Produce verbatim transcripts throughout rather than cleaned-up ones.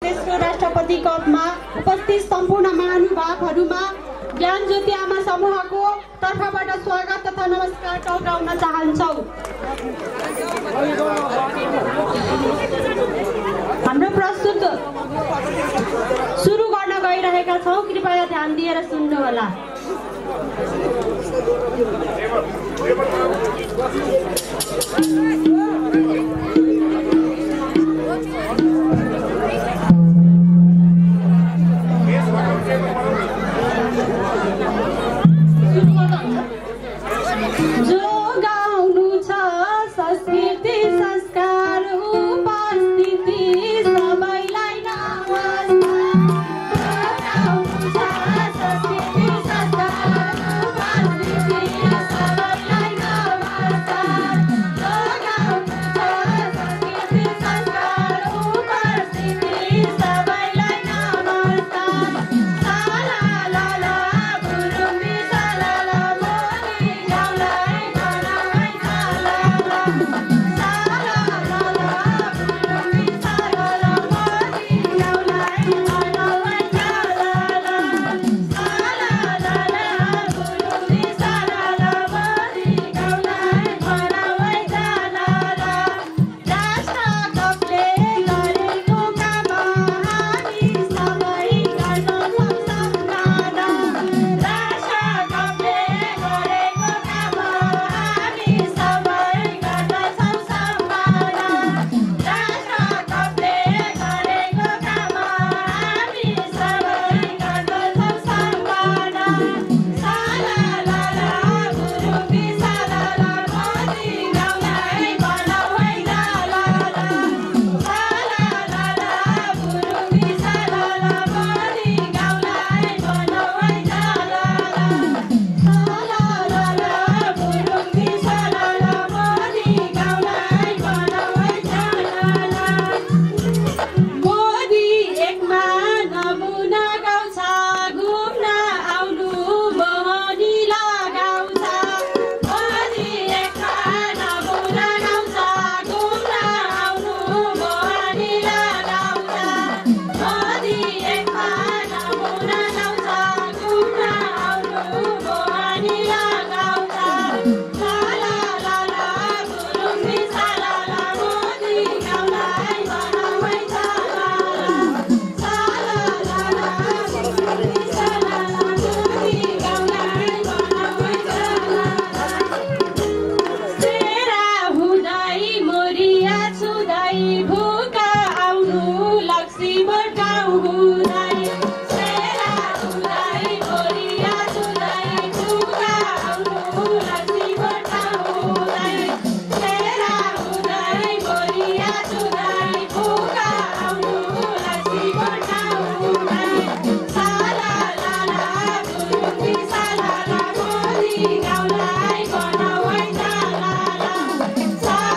देशको राष्ट्रपति पदमा उपस्थित सम्पूर्ण महानुभावहरूमा ज्ञान ज्योति आमा समूहको तर्फबाट स्वागत तथा नमस्कार टक्राउन चाहन्छौ। हाम्रो प्रस्तुत सुरु गर्न गइरहेका छौँ, कृपया ध्यान दिएर सुन्नुहोला। जो गाउनु छ संस्कृति संस्कार उपस्थिति सबैलाई नमस्कार। गाउनु छ संस्कृति संस्कार उपस्थिति सबैलाई नमस्कार। गाउनु छ संस्कृति संस्कार उपस्थिति सबैलाई नमस्कार। साला लाला बुरुमी साला लाला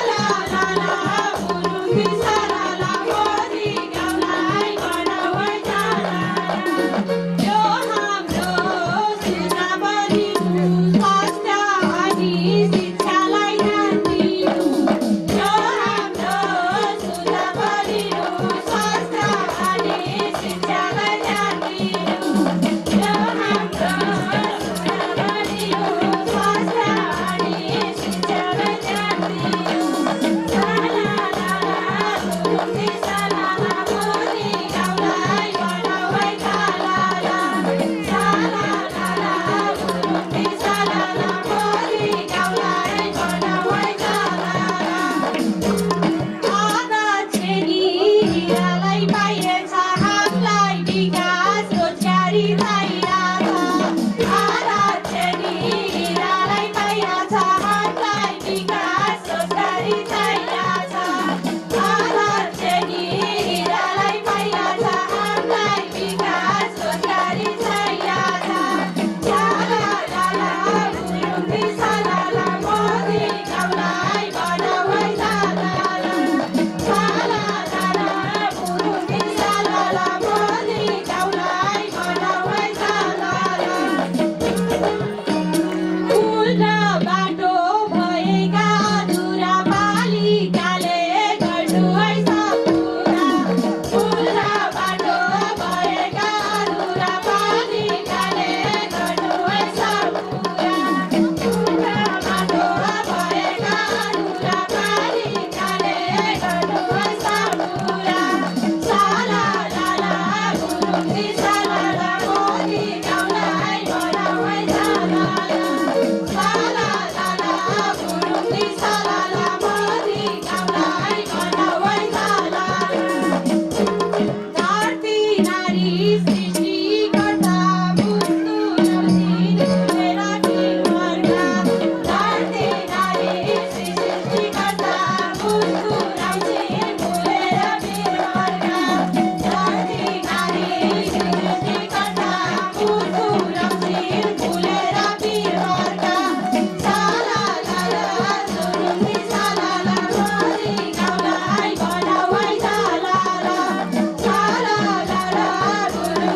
Bye.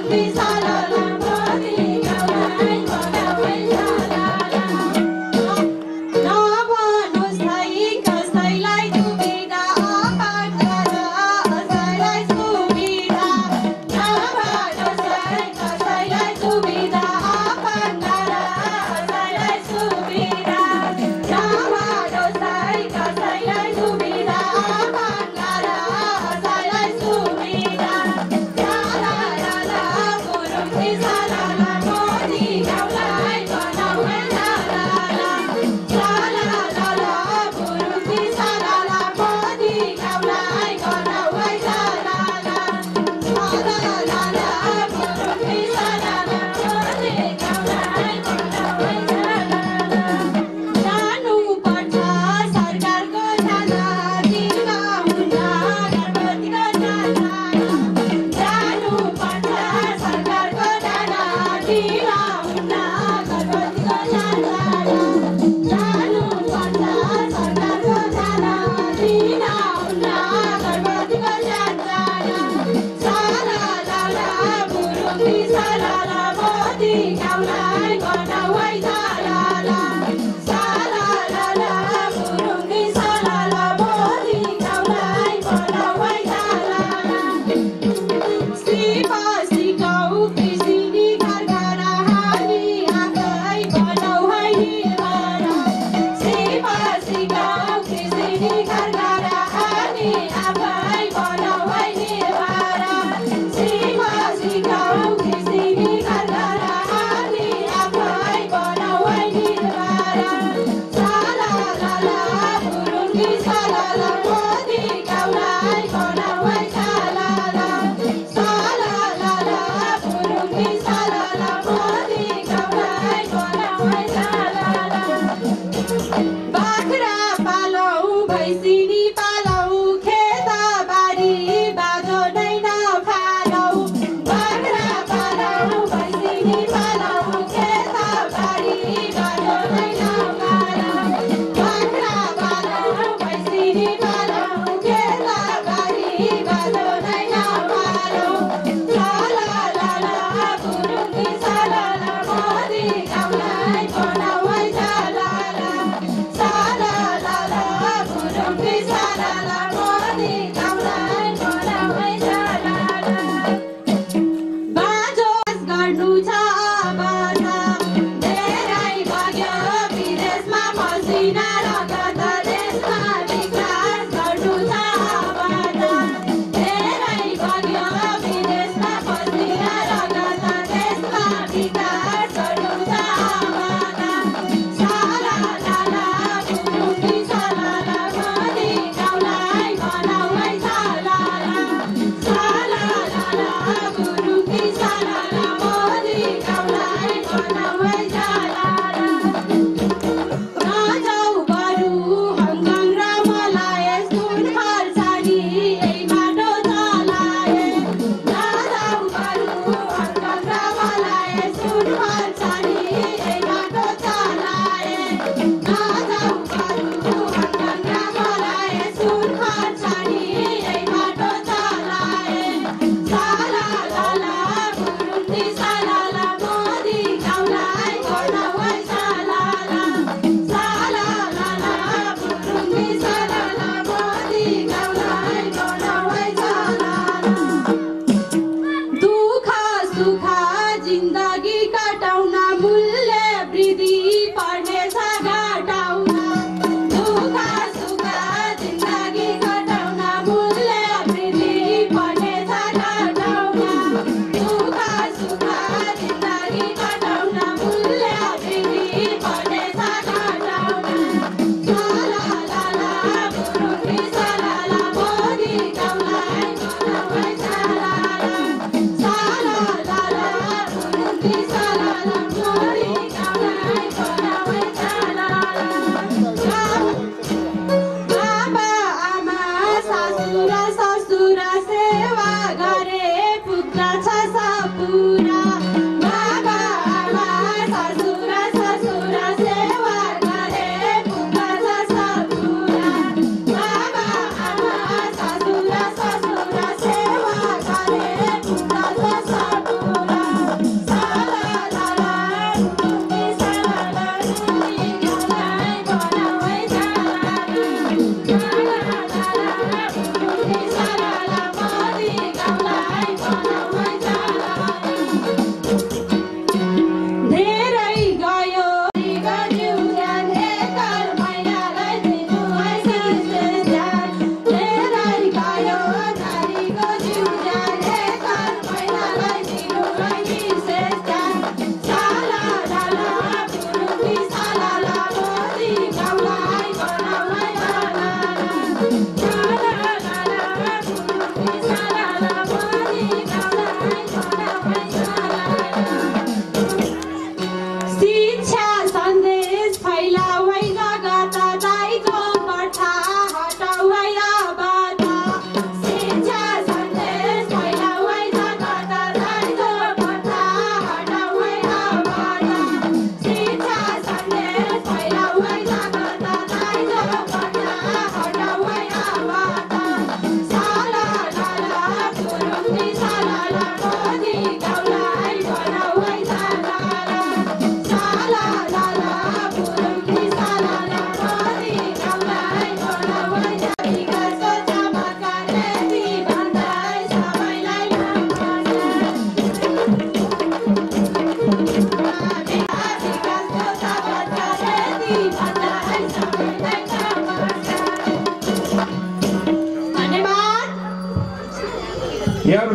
Sini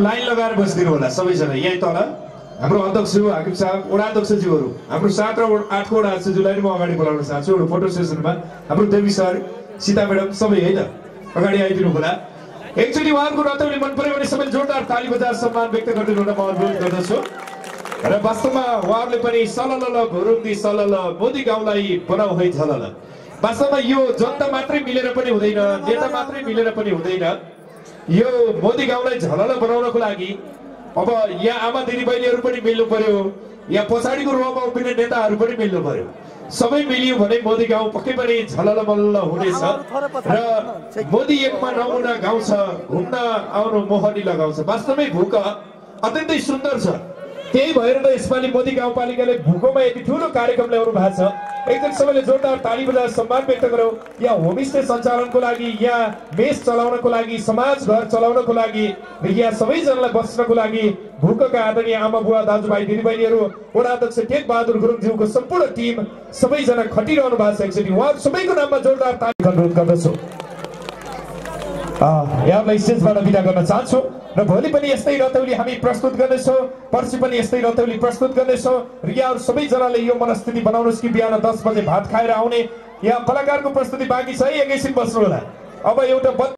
लाइन लगाएर बसिदिनु होला सबैजना। यही तल हाम्रो अध्यक्ष हाकिम साहब, वडा अध्यक्षज्यूहरू, हाम्रो सात र आठको वडा अध्यक्षज्यूलाई म अगाडि बोलाउन चाहन्छु एउटा फोटो सेसनमा। हाम्रो देवी सर, सीता म्याडम सबै है त अगाडि आइदिनु होला। एकचोटि उहाँहरूको रतौली मन पर्यो भने सबै जोरदार ताली बजाएर सम्मान व्यक्त गरिदिनु हुन म अनुरोध गर्दछु। र वास्तवमा उहाँहरूले पनि सलल भुरुङ्दी सलल मोदी गाउँलाई बनाऊ है झलल। वास्तवमा यो जनता मात्रै मिलेर पनि हुँदैन, नेता मात्रै मिलेर पनि हुँदैन। यो मोदी गाउँलाई झलल बनाउनको लागि अब यहाँ आमा दिदीबहिनीहरू पनि मिल्नु पर्यो, यहाँ पछाडिको रोमा उभिने नेताहरू पनि मिल्नु पर्यो। सबै मिलियो भने मोदी गाउँ पक्कै पनि झलल मल्ल हुनेछ। र मोदी एकमा नमुना गाउँ छ, घुम्न आउनु मोहनी लगाउँछ। वास्तवमै भूक अत्यन्तै सुन्दर छ। त्यही भएर त यसपालि मोदी गाउँपालिकाले भूकोमा यति ठुलो कार्यक्रम ल्याउनु भएको छ। एकदम सबैले जोरदार ताली बजाएर सम्मान व्यक्त गरौँ। यहाँ होमस्टे सञ्चालनको लागि, यहाँ मेस चलाउनको लागि, समाज घर चलाउनको लागि र यहाँ सबैजनालाई बस्नको लागि भूकका आदरणीय आमा बुवा दाजुभाइ दिदीबहिनीहरू, वडा अध्यक्ष टेक बहादुर गुरुङज्यूको सम्पूर्ण टिम सबैजना खटिरहनु भएको छ। एकचोटि उहाँहरू सबैको नाममा जोरदार ताली अनुरोध गर्दछु। यहाँलाई स्टेजबाट बिदा गर्न चाहन्छु र भोलि पनि यस्तै रतौली हामी प्रस्तुत गर्नेछौँ, पर्सि पनि यस्तै रतौली प्रस्तुत गर्नेछौँ। र यहाँहरू सबैजनाले यो मनस्थिति बनाउनुहोस् कि बिहान दस बजे भात खाएर आउने। यहाँ कलाकारको प्रस्तुति बाँकी छ है, एकैछिन बस्नु होला। अब एउटा